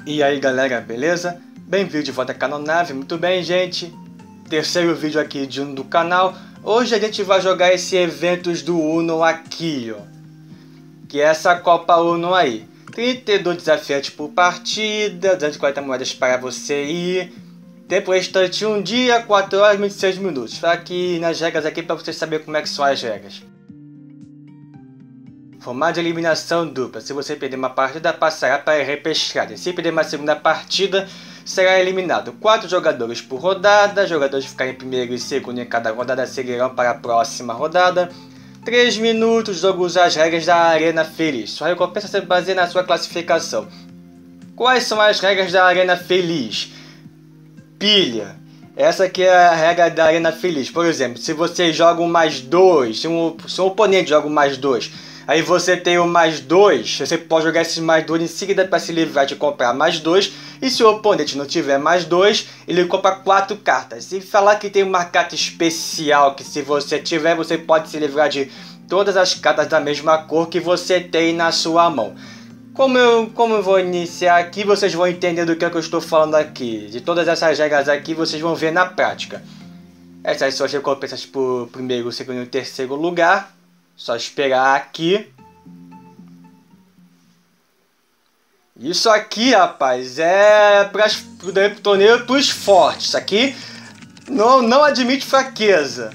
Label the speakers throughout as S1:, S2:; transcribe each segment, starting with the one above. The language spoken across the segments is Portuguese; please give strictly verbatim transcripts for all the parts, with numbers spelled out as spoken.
S1: E aí galera, beleza? Bem-vindo de volta ao canal Nave, muito bem gente? Terceiro vídeo aqui de um do canal. Hoje a gente vai jogar esse eventos do Uno aqui, ó. Que é essa Copa Uno aí. trinta e dois desafiantes por partida, duzentas e quarenta moedas para você ir. Tempo restante um dia, quatro horas e vinte e seis minutos. Vou aqui nas regras aqui para vocês saberem como é que são as regras. Formato de eliminação dupla. Se você perder uma partida, passará para a repescagem. Se perder uma segunda partida, será eliminado. Quatro jogadores por rodada. Jogadores que ficarem em primeiro e segundo em cada rodada seguirão para a próxima rodada. Três minutos. Jogo usa as regras da Arena Feliz. Sua recompensa se baseia na sua classificação. Quais são as regras da Arena Feliz? Pilha. Essa aqui é a regra da Arena Feliz. Por exemplo, se você joga um mais dois, se um, se um oponente joga um mais dois, aí você tem o mais dois, você pode jogar esses mais dois em seguida para se livrar de comprar mais dois. E se o oponente não tiver mais dois, ele compra quatro cartas. E falar que tem uma carta especial que se você tiver, você pode se livrar de todas as cartas da mesma cor que você tem na sua mão. Como eu, como eu vou iniciar aqui, vocês vão entender do que, é que eu estou falando aqui. De todas essas regras aqui, vocês vão ver na prática. Essas são as recompensas por primeiro, segundo e terceiro lugar. Só esperar aqui. Isso aqui, rapaz, é para o torneio para os fortes. Isso aqui não, não admite fraqueza.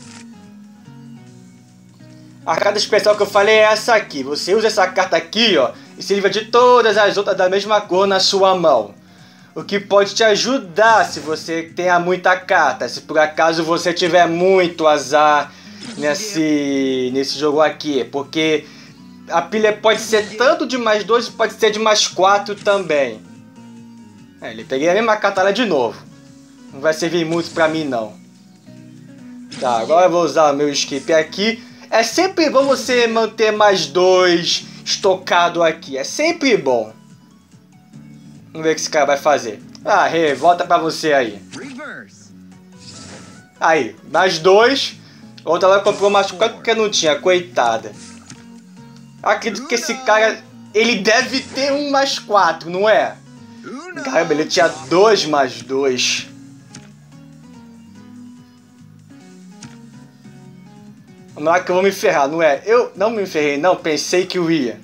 S1: A carta especial que eu falei é essa aqui. Você usa essa carta aqui, ó, e se livra de todas as outras da mesma cor na sua mão. O que pode te ajudar se você tenha muita carta. Se por acaso você tiver muito azar nesse, nesse jogo aqui. Porque a pilha pode ser tanto de mais dois, pode ser de mais quatro também. É, ele peguei a mesma carta lá de novo. Não vai servir muito pra mim não. Tá, agora eu vou usar o meu skip aqui. É sempre bom você manter mais dois estocado aqui. É sempre bom. Vamos ver o que esse cara vai fazer. Ah, Rê, volta pra você aí. Aí, mais dois. Outra lá comprou mais quatro porque não tinha, coitada. Acredito que esse cara, ele deve ter um mais quatro, não é? Caramba, ele tinha dois mais dois. Vamos lá que eu vou me ferrar, não é? Eu não me ferrei, não. Pensei que eu ia.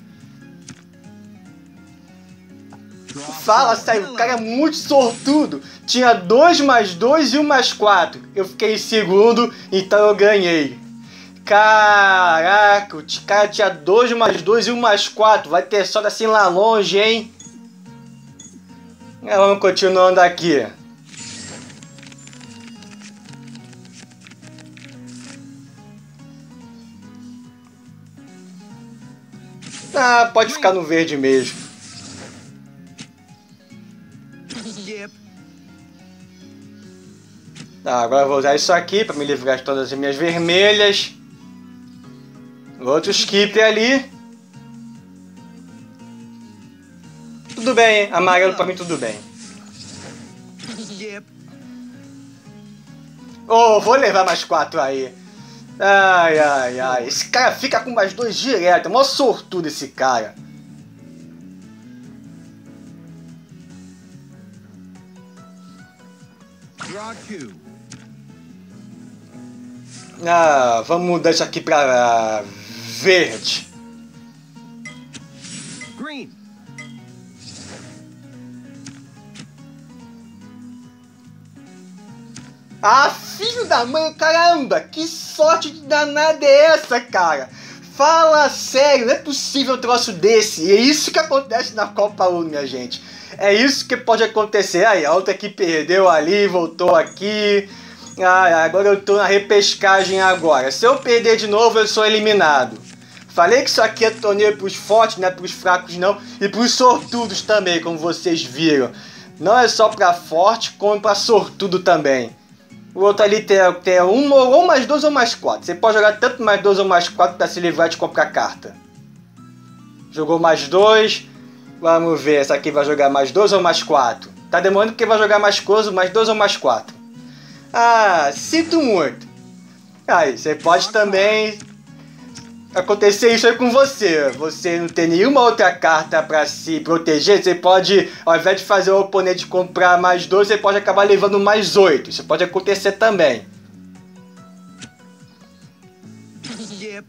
S1: Fala sério, o cara é muito sortudo. Tinha dois mais dois e um mais quatro. Eu fiquei em segundo, então eu ganhei. Caraca, o cara tinha dois mais dois e um mais quatro. Vai ter sorte assim lá longe, hein? Vamos continuando aqui. Ah, pode ficar no verde mesmo. Tá, agora eu vou usar isso aqui para me livrar de todas as minhas vermelhas. Outro skip ali. Tudo bem, hein? Amarelo para mim tudo bem. Oh, vou levar mais quatro aí. Ai, ai, ai. Esse cara fica com mais dois direto. É mó sortudo esse cara. Ah, vamos mudar isso aqui pra verde. Green. Ah, filho da mãe, caramba, que sorte danada é essa, cara? Fala sério, não é possível um troço desse. E é isso que acontece na Copa Uno, minha gente. É isso que pode acontecer. Aí, a outra que perdeu ali, voltou aqui. Ah, agora eu tô na repescagem agora. Se eu perder de novo, eu sou eliminado. Falei que isso aqui é torneio pros fortes, não é pros fracos não. E pros sortudos também, como vocês viram. Não é só pra forte, como pra sortudo também. O outro ali tem, tem um ou mais dois ou mais quatro. Você pode jogar tanto mais dois ou mais quatro para se livrar de comprar carta. Jogou mais dois. Vamos ver, essa aqui vai jogar mais dois ou mais quatro. Tá demorando porque vai jogar mais coisa, mais dois ou mais quatro. Ah, sinto muito. Aí, você pode também acontecer isso aí com você. Você não tem nenhuma outra carta pra se proteger. Você pode, ao invés de fazer o oponente comprar mais dois, você pode acabar levando mais oito. Isso pode acontecer também.
S2: Yep.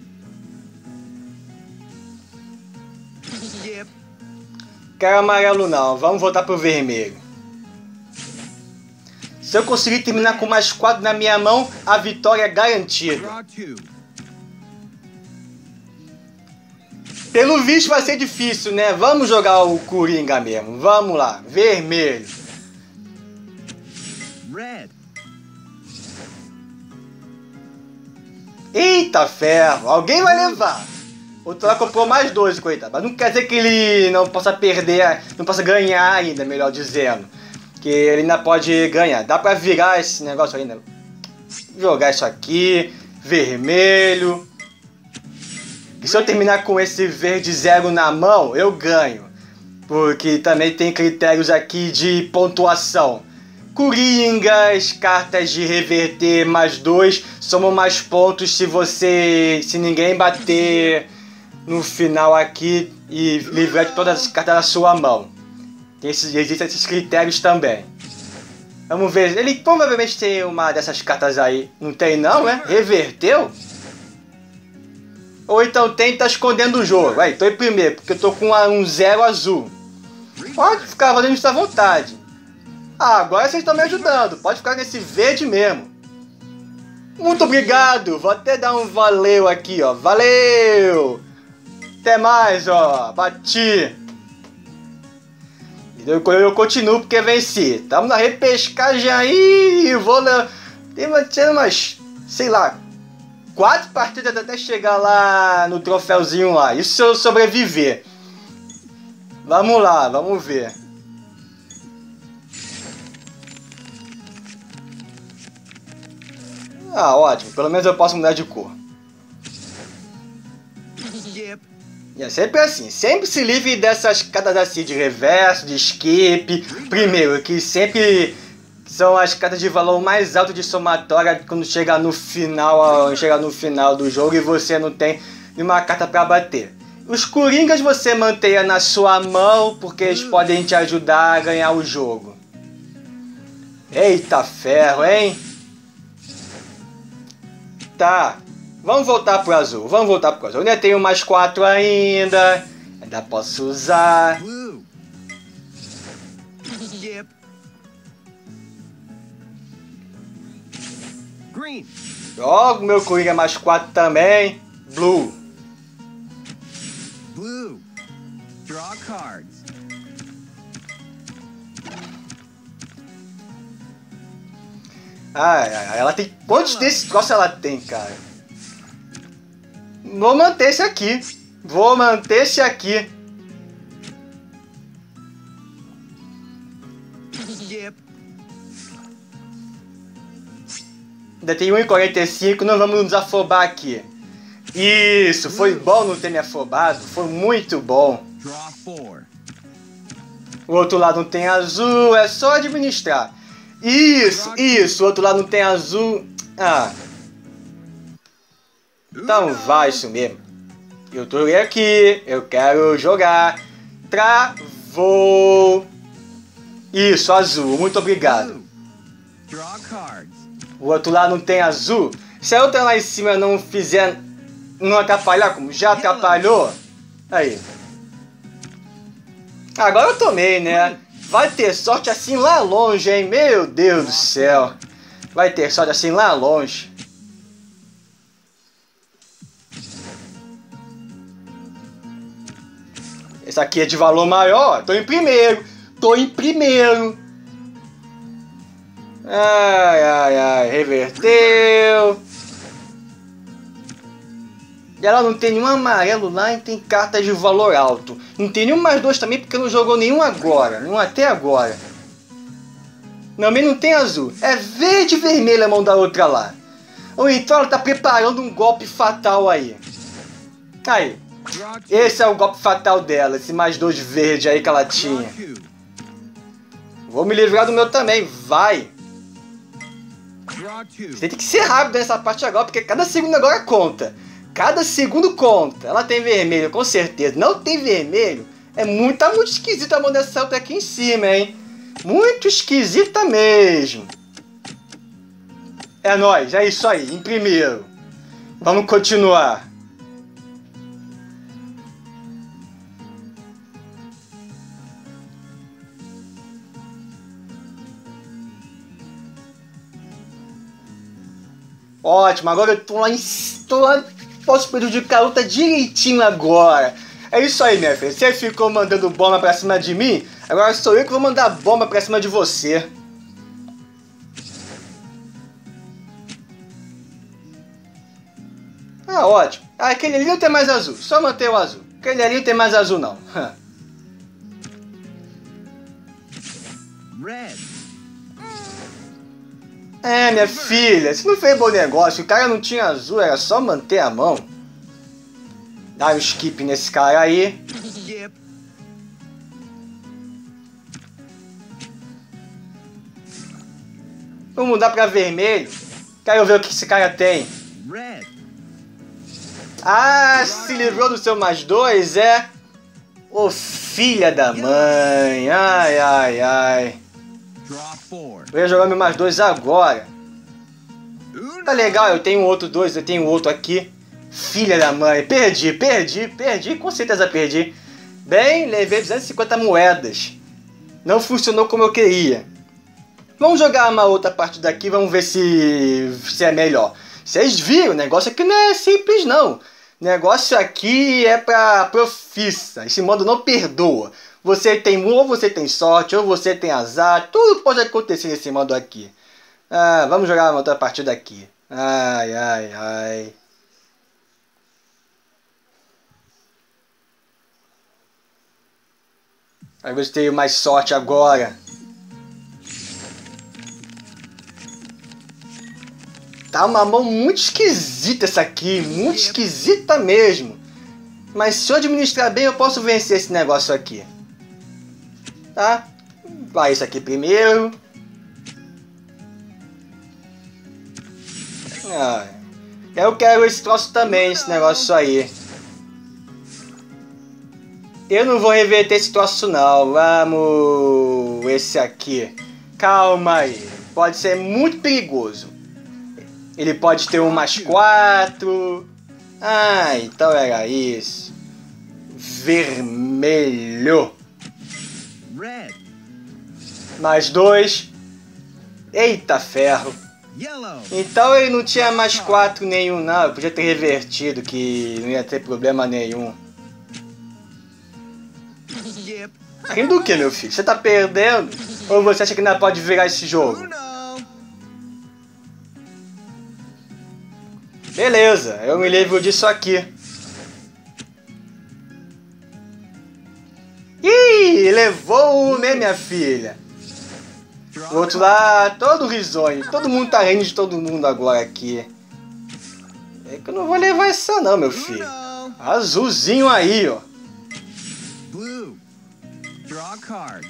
S2: Yep.
S1: Quero amarelo não, vamos voltar pro vermelho. Se eu conseguir terminar com mais quatro na minha mão, a vitória é garantida.
S2: Draw two.
S1: Pelo visto vai ser difícil, né? Vamos jogar o Coringa mesmo. Vamos lá. Vermelho.
S2: Red.
S1: Eita ferro. Alguém vai levar. O outro lá comprou mais dois, coitado. Mas não quer dizer que ele não possa perder, não possa ganhar ainda, melhor dizendo. Que ele ainda pode ganhar. Dá pra virar esse negócio ainda. Jogar isso aqui. Vermelho. E se eu terminar com esse verde zero na mão, eu ganho. Porque também tem critérios aqui de pontuação. Coringas, cartas de reverter mais dois, somam mais pontos se você, se ninguém bater no final aqui e livrar de todas as cartas da sua mão. Tem esses, existem esses critérios também. Vamos ver, ele provavelmente tem uma dessas cartas aí. Não tem não, né? Reverteu? Ou então tem, tá escondendo o jogo. Aí, tô em primeiro, porque eu tô com um zero azul. Pode ficar fazendo isso à vontade. Ah, agora vocês estão me ajudando. Pode ficar nesse verde mesmo. Muito obrigado. Vou até dar um valeu aqui, ó. Valeu! Até mais, ó. Bati. Eu, eu continuo porque venci. Estamos na repescagem aí. Vou na... Tem umas, sei lá, quatro partidas até chegar lá no troféuzinho lá. Isso se eu sobreviver. Vamos lá, vamos ver. Ah, ótimo. Pelo menos eu posso mudar de cor.
S2: Yep.
S1: E é sempre assim. Sempre se livre dessas cartas assim de reverso, de skip. Primeiro, que sempre são as cartas de valor mais alto de somatória quando chega no final, chega no final do jogo e você não tem nenhuma carta para bater. Os Coringas você mantenha na sua mão porque eles podem te ajudar a ganhar o jogo. Eita ferro, hein? Tá, vamos voltar pro azul, vamos voltar pro azul. Eu ainda tenho mais quatro ainda, ainda posso usar.
S2: Blue. Yep. Green.
S1: Jogo meu Coringa mais quatro também. Blue.
S2: Blue. Draw cards.
S1: Ai, ai, ai, ela tem... Quantos desses troços ela tem, cara? Vou manter esse aqui. Vou manter esse aqui.
S2: Yep.
S1: Ainda tem um e quarenta e cinco, não vamos nos afobar aqui. Isso, foi bom não ter me afobado. Foi muito bom.
S2: Draw four.
S1: O outro lado não tem azul, é só administrar. Isso, isso, o outro lado não tem azul. Ah. Então vai isso mesmo. Eu tô aqui, eu quero jogar. Travou. Isso, azul, muito obrigado.
S2: Blue. Draw cards.
S1: O outro lado não tem azul. Se a outra lá em cima não fizer, não atrapalhar, como já atrapalhou. Aí. Agora eu tomei, né? Vai ter sorte assim lá longe, hein? Meu Deus do céu. Vai ter sorte assim lá longe. Esse aqui é de valor maior. Tô em primeiro. Tô em primeiro. Ai, ai, ai. Reverteu. E ela não tem nenhum amarelo lá e tem cartas de valor alto. Não tem nenhum mais dois também porque não jogou nenhum agora. Nenhum até agora. Também não tem azul. É verde e vermelho a mão da outra lá. Ou então ela tá preparando um golpe fatal aí. Aí.
S2: Draw two.
S1: Esse é o golpe fatal dela. Esse mais dois verde aí que ela tinha.
S2: Draw two.
S1: Vou me livrar do meu também. Vai.
S2: Draw two.
S1: Você tem que ser rápido nessa parte agora porque cada segundo agora conta. Cada segundo conta. Ela tem vermelho, com certeza. Não tem vermelho. É muito, tá muito esquisita a mão dessa outra aqui em cima, hein? Muito esquisita mesmo. É nóis, é isso aí, em primeiro. Vamos continuar. Ótimo, agora eu tô lá em... Tô lá, posso prejudicar a luta direitinho agora. É isso aí, minha filha. Você ficou mandando bomba pra cima de mim, agora sou eu que vou mandar bomba pra cima de você. Ah, ótimo. Ah, aquele ali não tem mais azul. Só manter o azul. Aquele ali não tem mais azul, não.
S2: Red.
S1: É, minha filha, você não fez bom negócio. O cara não tinha azul, era só manter a mão. Dá um skip nesse cara aí.
S2: Skip.
S1: Vamos mudar pra vermelho. Quero ver o que esse cara tem.
S2: Red.
S1: Ah, se livrou do seu mais dois, é? Ô, filha da mãe. Ai, ai, ai.
S2: Draw four.
S1: Eu ia jogar meu mais dois agora.
S2: Uno.
S1: Tá legal, eu tenho outro dois, eu tenho outro aqui. Filha da mãe, perdi, perdi, perdi, com certeza perdi. Bem, levei duzentas e cinquenta moedas. Não funcionou como eu queria. Vamos jogar uma outra partida aqui, vamos ver se, se é melhor. Vocês viram, o negócio aqui não é simples não. O negócio aqui é pra profissa, esse modo não perdoa. Você tem, ou você tem sorte, ou você tem azar, tudo pode acontecer nesse modo aqui. Ah, vamos jogar uma outra partida aqui. Ai, ai, ai. Eu gostei mais sorte agora. Tá uma mão muito esquisita essa aqui, muito esquisita mesmo. Mas se eu administrar bem, eu posso vencer esse negócio aqui. Tá? Vai isso aqui primeiro. Ah, eu quero esse troço também, esse negócio aí. Eu não vou reverter esse troço não. Vamos... Esse aqui. Calma aí. Pode ser muito perigoso. Ele pode ter um mais quatro. Ah, então era isso. Vermelho.
S2: Red.
S1: Mais dois. Eita ferro.
S2: Yellow.
S1: Então ele não tinha mais quatro nenhum não. Eu podia ter revertido que não ia ter problema nenhum.
S2: Skip.
S1: Rindo do que, meu filho? Você tá perdendo? Ou você acha que ainda pode virar esse jogo?
S2: Uno.
S1: Beleza, eu me livro disso aqui. Ih, levou, né, minha filha? O outro lá, todo risonho. Todo mundo tá rindo de todo mundo agora aqui. É que eu não vou levar essa não, meu filho.
S2: Uno.
S1: Azulzinho aí, ó.
S2: Blue. Draw cards.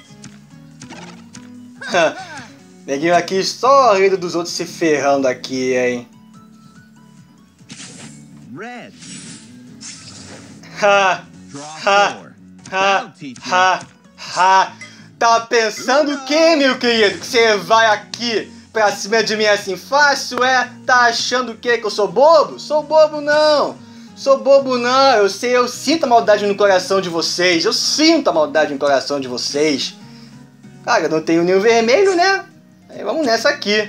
S1: Neguinho aqui só rindo dos outros se ferrando aqui, hein.
S2: Red.
S1: Ha,
S2: Draw
S1: ha,
S2: four.
S1: ha,
S2: That'll teach you.
S1: ha, ha. Tá pensando o que, meu querido? Que você vai aqui pra cima de mim assim fácil, é? Tá achando o quê? Que eu sou bobo? Sou bobo não. Sou bobo não. Eu sei, eu sinto a maldade no coração de vocês. Eu sinto a maldade no coração de vocês. Cara, eu não tenho nenhum vermelho, né? Aí vamos nessa aqui.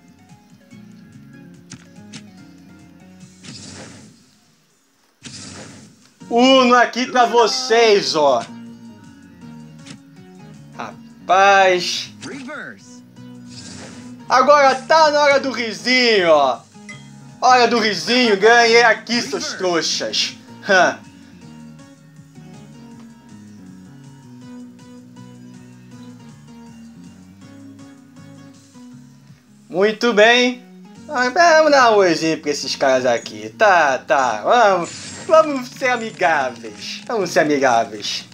S1: Uno aqui pra vocês, ó. Rapaz.
S2: Reverse.
S1: Agora tá na hora do risinho, ó. Hora do risinho, ganhei aqui, seus trouxas. Hã. Muito bem. Ah, vamos dar um oizinho pra esses caras aqui. Tá, tá. Vamos, vamos ser amigáveis. Vamos ser amigáveis.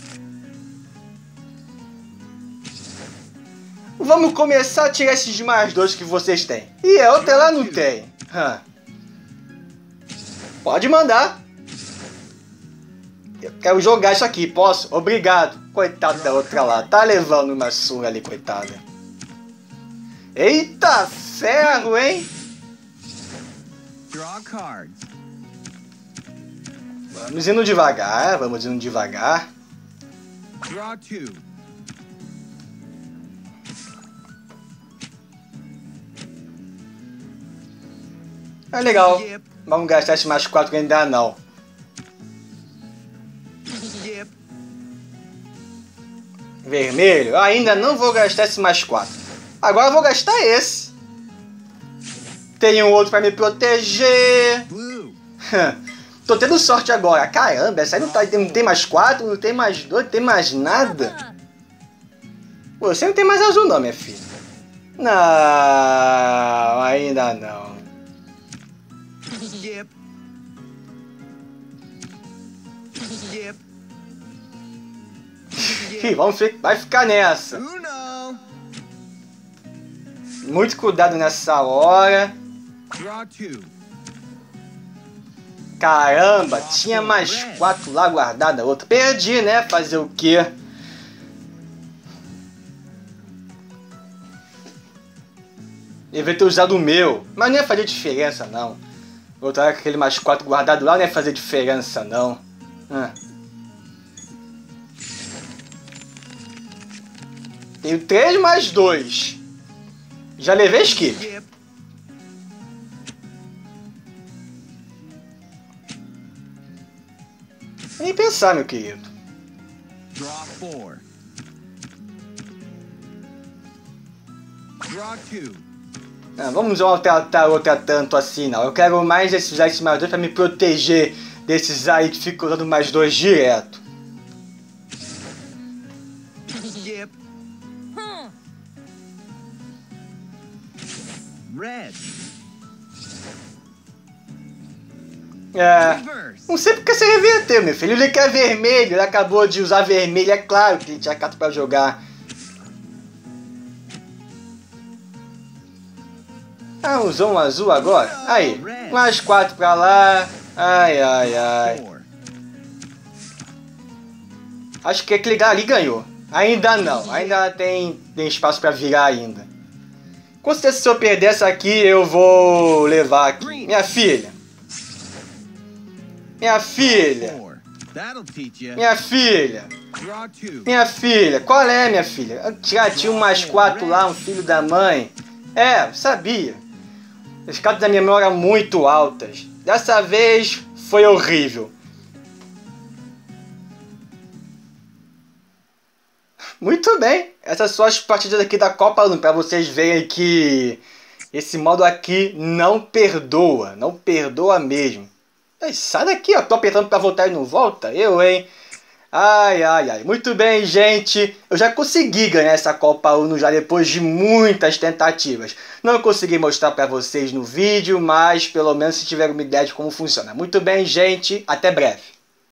S1: Vamos começar a tirar esses mais dois que vocês têm. E a outra lá não tem. Hã. Pode mandar. Eu quero jogar isso aqui, posso? Obrigado. Coitado da outra lá. Tá levando uma surra ali, coitada. Eita ferro, hein?
S2: Draw a card.
S1: Vamos indo devagar, vamos indo devagar.
S2: Draw two.
S1: É legal.
S2: Yep.
S1: Vamos gastar esse mais quatro ainda não.
S2: Yep.
S1: Vermelho. Ainda não vou gastar esse mais quatro. Agora eu vou gastar esse. Tem um outro pra me proteger.
S2: Blue.
S1: Tô tendo sorte agora. Caramba, essa aí não, tá, não tem mais quatro, não tem mais dois, não tem mais nada. Você não tem mais azul não, minha filha. Não, ainda não.
S2: Yep. Yep.
S1: Ih, vamos fi- vai ficar nessa.
S2: Uno.
S1: Muito cuidado nessa hora.
S2: Draw two.
S1: Caramba, tinha mais quatro lá guardada, outra. Perdi, né? Fazer o quê? Devia ter usado o meu, mas não ia fazer diferença não. Botar aquele mais quatro guardado lá não ia fazer diferença não. Ah. Tenho três mais dois. Já levei skip.
S2: Yep.
S1: Nem pensar, meu querido.
S2: Draw four. Draw two.
S1: Não, vamos não tratar outra tanto assim não. Eu quero mais esses usar esses mais dois pra me proteger desses aí que ficam usando mais dois direto.
S2: Yep. Red.
S1: É.
S2: Reverse.
S1: Não sei porque você reverteu, meu filho. Ele quer vermelho, ele acabou de usar vermelho, é claro que ele tinha carta pra jogar. Ah, usou um azul agora? Aí, mais quatro pra lá. Ai, ai, ai.
S2: Four.
S1: Acho que aquele ali ganhou. Ainda não, ainda tem, tem espaço pra virar ainda. Com certeza se eu perder essa aqui, eu vou levar aqui. Minha filha. Minha filha.
S2: Four. That'll teach you.
S1: Minha filha.
S2: Draw two.
S1: Minha filha. Qual é, minha filha? Já tinha um mais quatro lá, um filho da mãe. É, sabia. As cartas da minha mão eram muito altas. Dessa vez foi horrível. Muito bem. Essas são as partidas aqui da Copa Uno, para vocês verem que esse modo aqui não perdoa. Não perdoa mesmo. Ei, sai daqui, ó. Tô apertando para voltar e não volta. Eu, hein? Ai, ai, ai. Muito bem, gente. Eu já consegui ganhar essa Copa Uno já depois de muitas tentativas. Não consegui mostrar para vocês no vídeo, mas pelo menos se tiver uma ideia de como funciona. Muito bem, gente. Até breve.